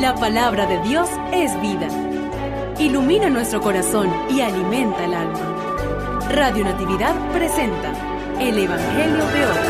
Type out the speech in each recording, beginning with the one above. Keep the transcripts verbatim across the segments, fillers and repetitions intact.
La palabra de Dios es vida. Ilumina nuestro corazón y alimenta el alma. Radio Natividad presenta el Evangelio de hoy.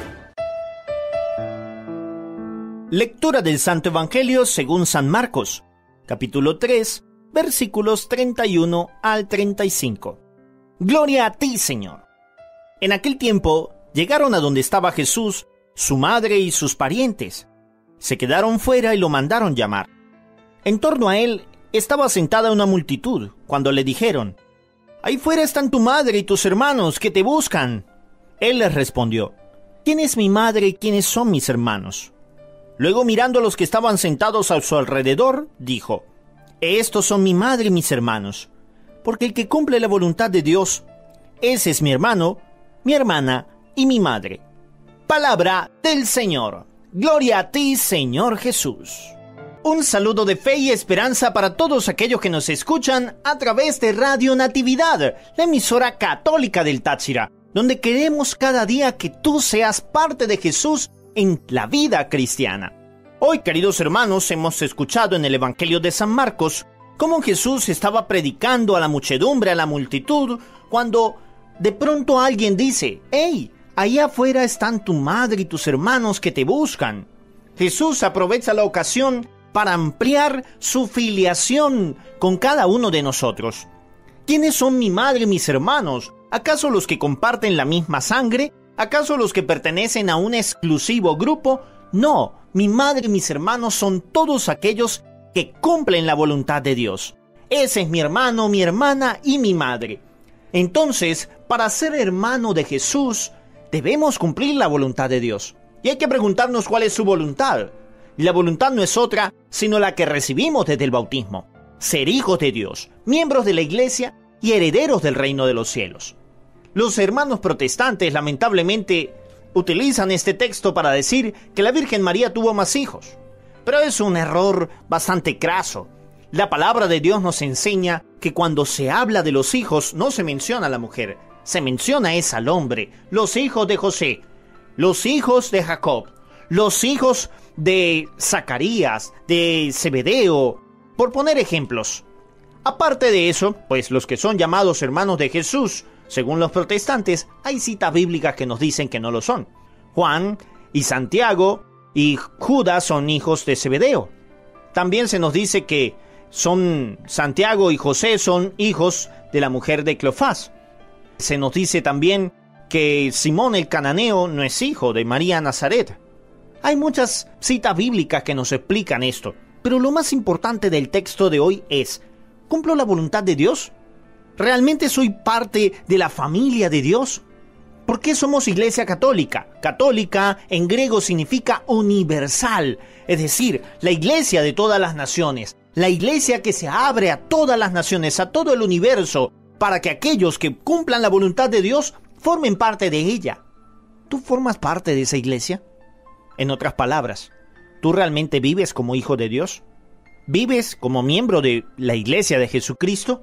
Lectura del Santo Evangelio según San Marcos, capítulo tres, versículos treinta y uno al treinta y cinco. Gloria a ti, Señor. En aquel tiempo llegaron a donde estaba Jesús, su madre y sus parientes. Se quedaron fuera y lo mandaron llamar. En torno a él estaba sentada una multitud, cuando le dijeron: «Ahí fuera están tu madre y tus hermanos que te buscan». Él les respondió: «¿Quién es mi madre y quiénes son mis hermanos?». Luego, mirando a los que estaban sentados a su alrededor, dijo: «Estos son mi madre y mis hermanos, porque el que cumple la voluntad de Dios, ese es mi hermano, mi hermana y mi madre». Palabra del Señor. Gloria a ti, Señor Jesús. Un saludo de fe y esperanza para todos aquellos que nos escuchan a través de Radio Natividad, la emisora católica del Táchira, donde queremos cada día que tú seas parte de Jesús en la vida cristiana. Hoy, queridos hermanos, hemos escuchado en el Evangelio de San Marcos cómo Jesús estaba predicando a la muchedumbre, a la multitud, cuando de pronto alguien dice: «¡Hey! Ahí afuera están tu madre y tus hermanos que te buscan». Jesús aprovecha la ocasión para ampliar su filiación con cada uno de nosotros. ¿Quiénes son mi madre y mis hermanos? ¿Acaso los que comparten la misma sangre? ¿Acaso los que pertenecen a un exclusivo grupo? No, mi madre y mis hermanos son todos aquellos que cumplen la voluntad de Dios. Ese es mi hermano, mi hermana y mi madre. Entonces, para ser hermano de Jesús, debemos cumplir la voluntad de Dios. Y hay que preguntarnos cuál es su voluntad. La voluntad no es otra, sino la que recibimos desde el bautismo: ser hijos de Dios, miembros de la Iglesia y herederos del reino de los cielos. Los hermanos protestantes, lamentablemente, utilizan este texto para decir que la Virgen María tuvo más hijos. Pero es un error bastante craso. La palabra de Dios nos enseña que cuando se habla de los hijos no se menciona a la mujer, se menciona es al hombre, los hijos de José, los hijos de Jacob, los hijos de Zacarías, de Zebedeo, por poner ejemplos. Aparte de eso, pues los que son llamados hermanos de Jesús, según los protestantes, hay citas bíblicas que nos dicen que no lo son. Juan y Santiago y Judas son hijos de Zebedeo. También se nos dice que son Santiago y José son hijos de la mujer de Cleofás. Se nos dice también que Simón el cananeo no es hijo de María Nazaret. Hay muchas citas bíblicas que nos explican esto, pero lo más importante del texto de hoy es: ¿cumplo la voluntad de Dios? ¿Realmente soy parte de la familia de Dios? ¿Por qué somos Iglesia Católica? Católica en griego significa universal, es decir, la Iglesia de todas las naciones, la Iglesia que se abre a todas las naciones, a todo el universo, para que aquellos que cumplan la voluntad de Dios formen parte de ella. ¿Tú formas parte de esa iglesia? En otras palabras, ¿tú realmente vives como hijo de Dios? ¿Vives como miembro de la iglesia de Jesucristo?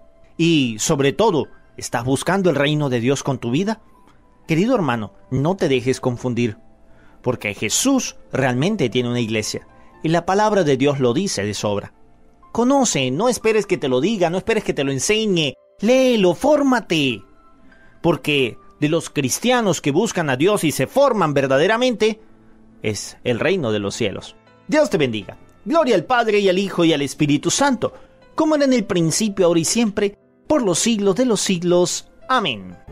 Y, sobre todo, ¿estás buscando el reino de Dios con tu vida? Querido hermano, no te dejes confundir, porque Jesús realmente tiene una iglesia, y la palabra de Dios lo dice de sobra. Conoce, no esperes que te lo diga, no esperes que te lo enseñe. Léelo, fórmate. Porque de los cristianos que buscan a Dios y se forman verdaderamente, es el reino de los cielos. Dios te bendiga. Gloria al Padre y al Hijo y al Espíritu Santo, como era en el principio, ahora y siempre, por los siglos de los siglos. Amén.